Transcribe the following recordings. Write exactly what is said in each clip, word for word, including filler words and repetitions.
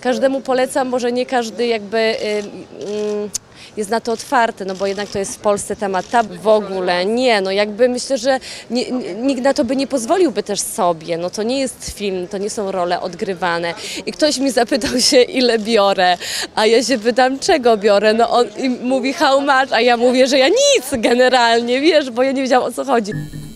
każdemu polecam, może nie każdy jakby y, y, jest na to otwarty, no bo jednak to jest w Polsce temat tabu w ogóle. Nie, no jakby myślę, że nie, nikt na to by nie pozwoliłby też sobie. No to nie jest film, to nie są role odgrywane. I ktoś mi zapytał się, ile biorę, a ja się pytam, czego biorę. No on i mówi how much, a ja mówię, że ja nic generalnie, wiesz, bo ja nie wiedziałam, o co chodzi.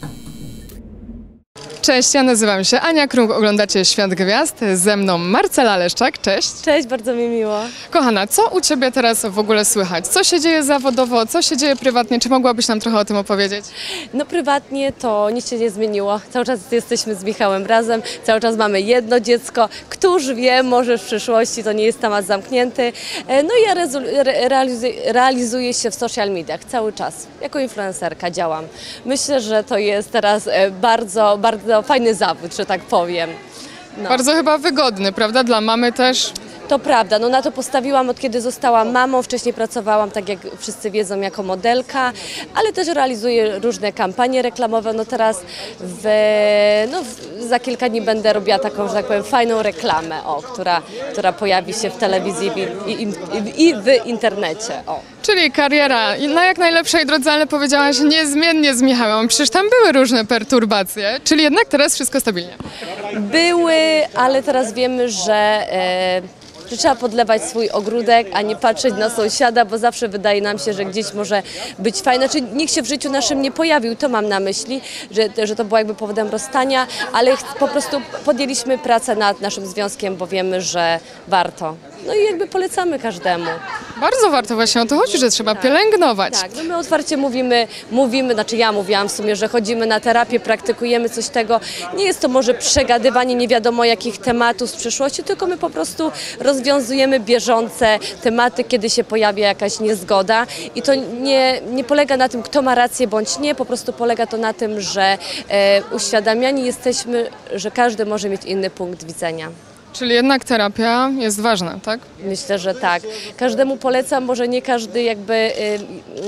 Cześć, ja nazywam się Ania Kruk, oglądacie Świat Gwiazd, ze mną Marcela Leszczak, cześć. Cześć, bardzo mi miło. Kochana, co u Ciebie teraz w ogóle słychać? Co się dzieje zawodowo, co się dzieje prywatnie? Czy mogłabyś nam trochę o tym opowiedzieć? No prywatnie to nic się nie zmieniło. Cały czas jesteśmy z Michałem razem, cały czas mamy jedno dziecko. Któż wie, może w przyszłości to nie jest temat zamknięty. No i ja realizuję, realizuję się w social mediach cały czas. Jako influencerka działam. Myślę, że to jest teraz bardzo, bardzo fajny zawód, że tak powiem. No. Bardzo chyba wygodny, prawda? Dla mamy też. To prawda, no na to postawiłam od kiedy zostałam mamą, wcześniej pracowałam, tak jak wszyscy wiedzą, jako modelka, ale też realizuję różne kampanie reklamowe, no teraz w, no w, za kilka dni będę robiła taką, że tak powiem, fajną reklamę, o, która, która pojawi się w telewizji i, i, i, i w internecie. O. Czyli kariera na jak najlepszej drodze, ale powiedziałaś niezmiennie z Michałem, przecież tam były różne perturbacje, czyli jednak teraz wszystko stabilnie. Były, ale teraz wiemy, że... E, że trzeba podlewać swój ogródek, a nie patrzeć na sąsiada, bo zawsze wydaje nam się, że gdzieś może być fajne. Znaczy, nikt się w życiu naszym nie pojawił, to mam na myśli, że, że to było jakby powodem rozstania, ale po prostu podjęliśmy pracę nad naszym związkiem, bo wiemy, że warto. No i jakby polecamy każdemu. Bardzo warto, właśnie o to chodzi, że trzeba tak pielęgnować. Tak, no my otwarcie mówimy, mówimy, znaczy ja mówiłam w sumie, że chodzimy na terapię, praktykujemy coś tego. Nie jest to może przegadywanie nie wiadomo jakich tematów z przyszłości, tylko my po prostu rozwiązujemy bieżące tematy, kiedy się pojawia jakaś niezgoda. I to nie, nie polega na tym, kto ma rację bądź nie, po prostu polega to na tym, że e, uświadamiani jesteśmy, że każdy może mieć inny punkt widzenia. Czyli jednak terapia jest ważna, tak? Myślę, że tak. Każdemu polecam, może nie każdy jakby y, y,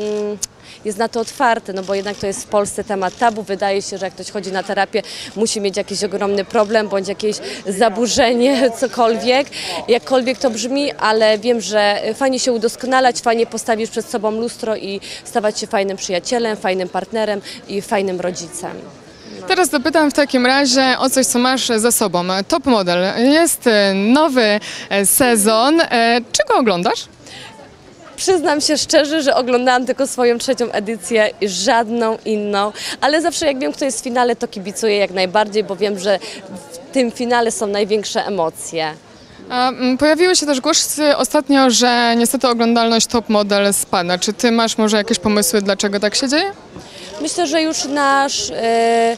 jest na to otwarty, no bo jednak to jest w Polsce temat tabu. Wydaje się, że jak ktoś chodzi na terapię, musi mieć jakiś ogromny problem bądź jakieś zaburzenie, cokolwiek. Jakkolwiek to brzmi, ale wiem, że fajnie się udoskonalać, fajnie postawić przed sobą lustro i stawać się fajnym przyjacielem, fajnym partnerem i fajnym rodzicem. Teraz dopytam w takim razie o coś, co masz za sobą. Top Model. Jest nowy sezon. Czego oglądasz? Przyznam się szczerze, że oglądałam tylko swoją trzecią edycję i żadną inną, ale zawsze jak wiem, kto jest w finale, to kibicuję jak najbardziej, bo wiem, że w tym finale są największe emocje. A pojawiły się też głosy ostatnio, że niestety oglądalność Top Model spada. Czy ty masz może jakieś pomysły, dlaczego tak się dzieje? Myślę, że już nasz e,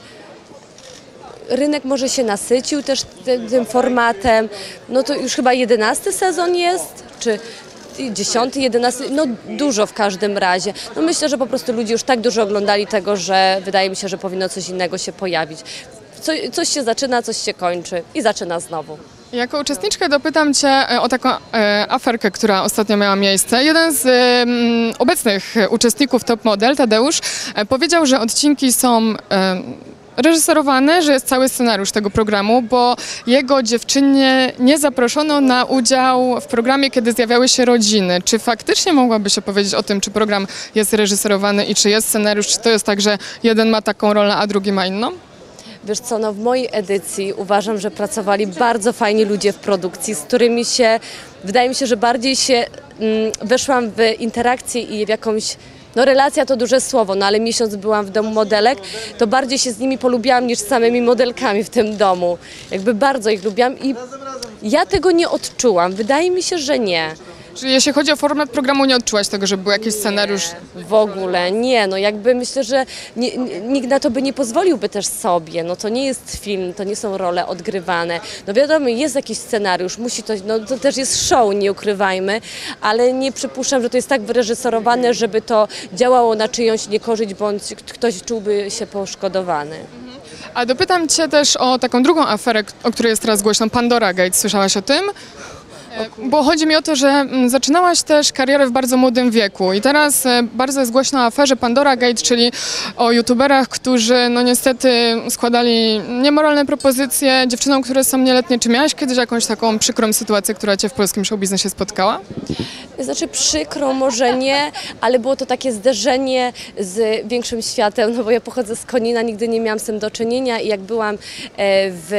rynek może się nasycił też tym, tym formatem. No to już chyba jedenasty sezon jest, czy dziesiąty, jedenasty, no dużo w każdym razie. No myślę, że po prostu ludzie już tak dużo oglądali tego, że wydaje mi się, że powinno coś innego się pojawić. Co, coś się zaczyna, coś się kończy i zaczyna znowu. Jako uczestniczkę dopytam Cię o taką e, aferkę, która ostatnio miała miejsce. Jeden z e, obecnych uczestników Top Model, Tadeusz, e, powiedział, że odcinki są e, reżyserowane, że jest cały scenariusz tego programu, bo jego dziewczynie nie zaproszono na udział w programie, kiedy zjawiały się rodziny. Czy faktycznie mogłabyś opowiedzieć o tym, czy program jest reżyserowany i czy jest scenariusz, czy to jest tak, że jeden ma taką rolę, a drugi ma inną? Wiesz co, no w mojej edycji uważam, że pracowali bardzo fajni ludzie w produkcji, z którymi się, wydaje mi się, że bardziej się mm, weszłam w interakcję i w jakąś, no relacja to duże słowo, no ale miesiąc byłam w domu modelek, to bardziej się z nimi polubiłam niż z samymi modelkami w tym domu. Jakby bardzo ich lubiłam i ja tego nie odczułam, wydaje mi się, że nie. Czyli jeśli chodzi o format programu, nie odczułaś tego, że był jakiś scenariusz? W ogóle nie, no jakby myślę, że nie, nikt na to by nie pozwoliłby też sobie, no to nie jest film, to nie są role odgrywane. No wiadomo, jest jakiś scenariusz, musi to, no to też jest show, nie ukrywajmy, ale nie przypuszczam, że to jest tak wyreżyserowane, żeby to działało na czyjąś niekorzyść, bądź ktoś czułby się poszkodowany. A dopytam Cię też o taką drugą aferę, o której jest teraz głośno, Pandora Gate. Słyszałaś o tym? Bo chodzi mi o to, że mm, zaczynałaś też karierę w bardzo młodym wieku i teraz e, bardzo jest głośno o aferze Pandora Gate, czyli o youtuberach, którzy no niestety składali niemoralne propozycje dziewczynom, które są nieletnie. Czy miałaś kiedyś jakąś taką przykrą sytuację, która cię w polskim showbiznesie spotkała? Znaczy przykro może nie, ale było to takie zderzenie z większym światem, no bo ja pochodzę z Konina, nigdy nie miałam z tym do czynienia i jak byłam e, w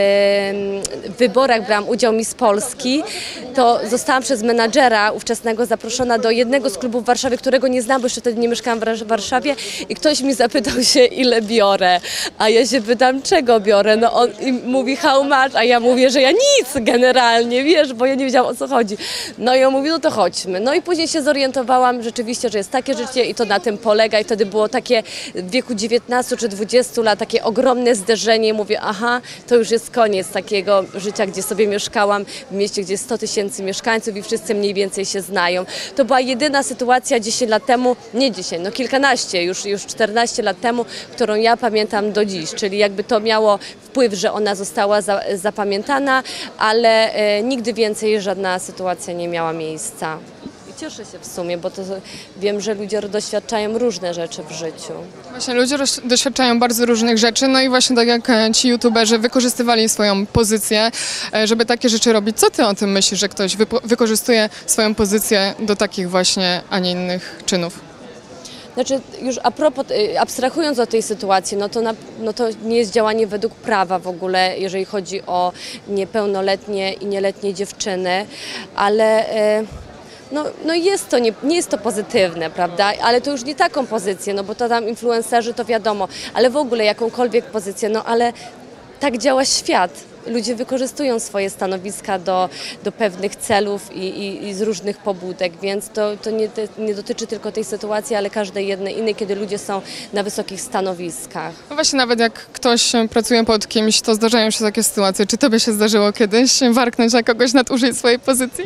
wyborach, brałam udział Miss Polski, to zostałam przez menadżera ówczesnego zaproszona do jednego z klubów w Warszawie, którego nie znam, bo jeszcze wtedy nie mieszkałam w Warszawie i ktoś mi zapytał się, ile biorę, a ja się pytam, czego biorę, no on i mówi how much, a ja mówię, że ja nic generalnie, wiesz, bo ja nie wiedziałam, o co chodzi. No i on mówi, no to chodźmy. No i później się zorientowałam rzeczywiście, że jest takie życie i to na tym polega i wtedy było takie w wieku dziewiętnastu czy dwudziestu lat takie ogromne zderzenie i mówię, aha, to już jest koniec takiego życia, gdzie sobie mieszkałam w mieście, gdzie jest sto tysięcy mieszkańców i wszyscy mniej więcej się znają. To była jedyna sytuacja dziesięć lat temu, nie dziesięć, no kilkanaście, już, już czternaście lat temu, którą ja pamiętam do dziś, czyli jakby to miało wpływ, że ona została za, zapamiętana, ale e, nigdy więcej żadna sytuacja nie miała miejsca. I cieszę się w sumie, bo to wiem, że ludzie doświadczają różne rzeczy w życiu. Właśnie ludzie roz- doświadczają bardzo różnych rzeczy, no i właśnie tak jak e, ci youtuberzy wykorzystywali swoją pozycję, e, żeby takie rzeczy robić. Co ty o tym myślisz, że ktoś wypo- wykorzystuje swoją pozycję do takich właśnie, a nie innych czynów? Znaczy już a propos, y, abstrahując od tej sytuacji, no to, na, no to nie jest działanie według prawa w ogóle, jeżeli chodzi o niepełnoletnie i nieletnie dziewczyny, ale y, no, no jest to, nie, nie jest to pozytywne, prawda, ale to już nie taką pozycję, no bo to tam influencerzy to wiadomo, ale w ogóle jakąkolwiek pozycję, no ale tak działa świat. Ludzie wykorzystują swoje stanowiska do, do pewnych celów i, i, i z różnych pobudek, więc to, to nie, te, nie dotyczy tylko tej sytuacji, ale każdej jednej innej, kiedy ludzie są na wysokich stanowiskach. No właśnie nawet jak ktoś e, pracuje pod kimś, to zdarzają się takie sytuacje. Czy tobie się zdarzyło kiedyś warknąć na kogoś, nadużyć swojej pozycji?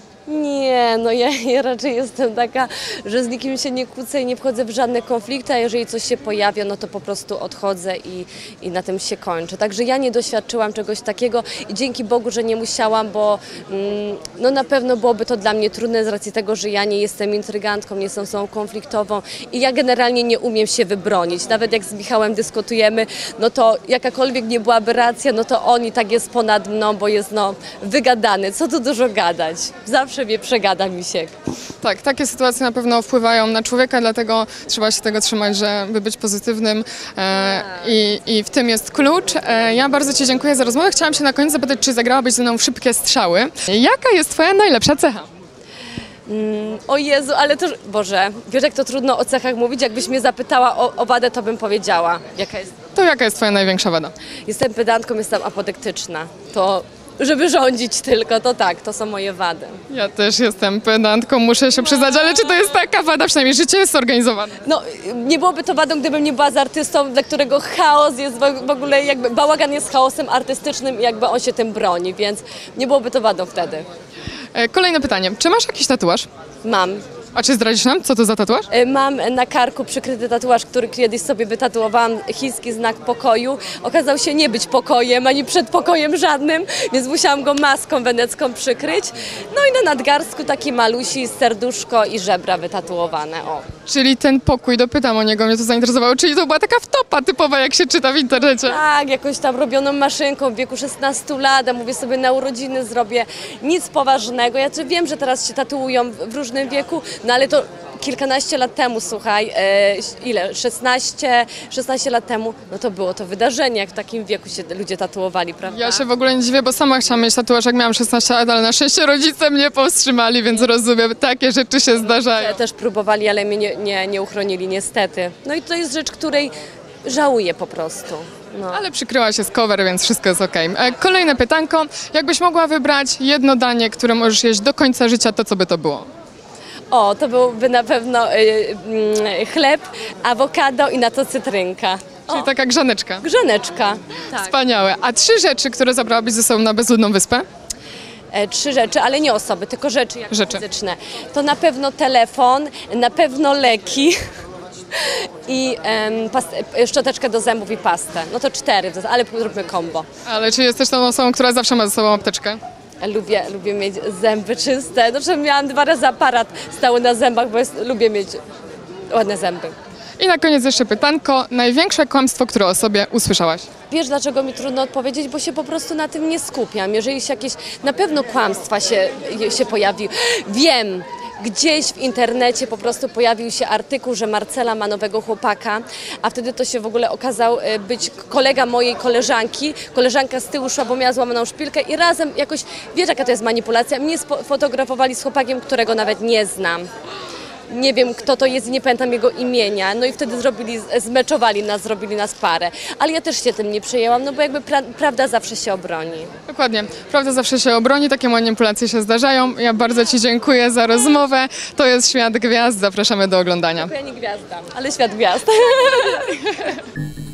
Nie, no ja, ja raczej jestem taka, że z nikim się nie kłócę i nie wchodzę w żadne konflikty, a jeżeli coś się pojawia, no to po prostu odchodzę i, i na tym się kończy. Także ja nie doświadczyłam czegoś takiego i dzięki Bogu, że nie musiałam, bo mm, no na pewno byłoby to dla mnie trudne z racji tego, że ja nie jestem intrygantką, nie jestem osobą konfliktową i ja generalnie nie umiem się wybronić. Nawet jak z Michałem dyskutujemy, no to jakakolwiek nie byłaby racja, no to on i tak jest ponad mną, bo jest no wygadany. Co tu dużo gadać? Zawsze mnie przegada Misiek. Tak, takie sytuacje na pewno wpływają na człowieka, dlatego trzeba się tego trzymać, żeby być pozytywnym e, i, i w tym jest klucz. E, ja bardzo ci dziękuję za rozmowę. Chciałam się na koniec zapytać, czy zagrałabyś ze mną w szybkie strzały. Jaka jest twoja najlepsza cecha? Mm, o Jezu, ale to... Boże, wiesz jak to trudno o cechach mówić? Jakbyś mnie zapytała o, o wadę, to bym powiedziała. Jaka jest? To jaka jest twoja największa wada? Jestem pedantką, jestem apodyktyczna. To... Żeby rządzić tylko, to tak, to są moje wady. Ja też jestem pedantką, muszę się przyznać, ale czy to jest taka wada? Przynajmniej życie jest zorganizowane. No, nie byłoby to wadą, gdybym nie była z artystą, dla którego chaos jest w ogóle, jakby bałagan jest chaosem artystycznym i jakby on się tym broni, więc nie byłoby to wadą wtedy. E, kolejne pytanie. Czy masz jakiś tatuaż? Mam. A czy zdradzisz nam, co to za tatuaż? E, Mam na karku przykryty tatuaż, który kiedyś sobie wytatuowałam, chiński znak pokoju. Okazał się nie być pokojem, ani przed pokojem żadnym, więc musiałam go maską wenecką przykryć. No i na nadgarstku taki malusi, serduszko i żebra wytatuowane, o. Czyli ten pokój, dopytam o niego, mnie to zainteresowało. Czyli to była taka wtopa typowa, jak się czyta w internecie. Tak, jakąś tam robioną maszynką w wieku szesnastu lat, a mówię sobie na urodziny zrobię nic poważnego. Ja wiem, że teraz się tatuują w różnym wieku, no ale to kilkanaście lat temu, słuchaj, e, ile? szesnaście, szesnaście lat temu, no to było to wydarzenie, jak w takim wieku się ludzie tatuowali, prawda? Ja się w ogóle nie dziwię, bo sama chciałam mieć tatuaż, jak miałam szesnaście lat, ale na szczęście rodzice mnie powstrzymali, więc rozumiem, takie rzeczy się zdarzają. Też próbowali, ale mnie nie, nie, nie uchronili, niestety. No i to jest rzecz, której żałuję po prostu. No. Ale przykryła się z cover, więc wszystko jest okej. E, Kolejne pytanko. Jakbyś mogła wybrać jedno danie, które możesz jeść do końca życia, to co by to było? O, to byłby na pewno y, y, chleb, awokado i na to cytrynka. Czyli taka grzaneczka. Grzaneczka. Tak. Wspaniałe. A trzy rzeczy, które zabrałabyś ze sobą na bezludną wyspę? E, trzy rzeczy, ale nie osoby, tylko rzeczy jak Rzeczy. fizyczne. To na pewno telefon, na pewno leki i em, past- e, szczoteczkę do zębów i pastę. No to cztery, ale zróbmy combo. Ale czy jesteś tą osobą, która zawsze ma ze sobą apteczkę? Lubię, lubię mieć zęby czyste. Znaczy miałam dwa razy aparat stały na zębach, bo jest, lubię mieć ładne zęby. I na koniec jeszcze pytanko. Największe kłamstwo, które o sobie usłyszałaś? Wiesz, dlaczego mi trudno odpowiedzieć? Bo się po prostu na tym nie skupiam. Jeżeli się jakieś, na pewno kłamstwa się, się pojawiły. Wiem, gdzieś w internecie po prostu pojawił się artykuł, że Marcela ma nowego chłopaka, a wtedy to się w ogóle okazał e, być kolega mojej koleżanki. Koleżanka z tyłu szła, bo miała złamaną szpilkę i razem jakoś, wiesz jaka to jest manipulacja, mnie sfotografowali z chłopakiem, którego nawet nie znam. Nie wiem, kto to jest i nie pamiętam jego imienia. No i wtedy zrobili, zmeczowali nas, zrobili nas parę. Ale ja też się tym nie przejęłam, no bo jakby pra prawda zawsze się obroni. Dokładnie. Prawda zawsze się obroni, takie manipulacje się zdarzają. Ja bardzo Ci dziękuję za rozmowę. To jest Świat Gwiazd. Zapraszamy do oglądania. Ja nie gwiazda, ale świat gwiazd.